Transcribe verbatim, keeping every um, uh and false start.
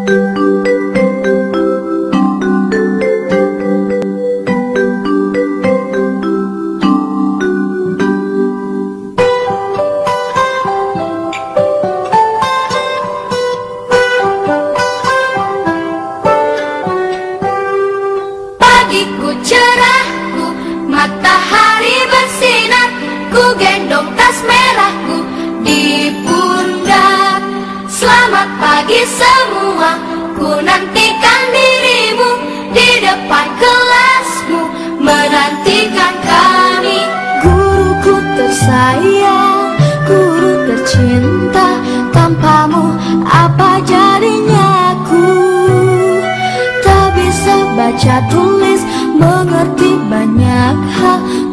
Pagiku cerahku, matahari bersinar, ku gendong tas merahku di pundak. Selamat pagi semua, ku nantikan dirimu di depan kelasmu, menantikan kami. Guruku tersayang, guru tercinta, tanpamu apa jadinya aku? Tak bisa baca tulis, mengerti banyak hal,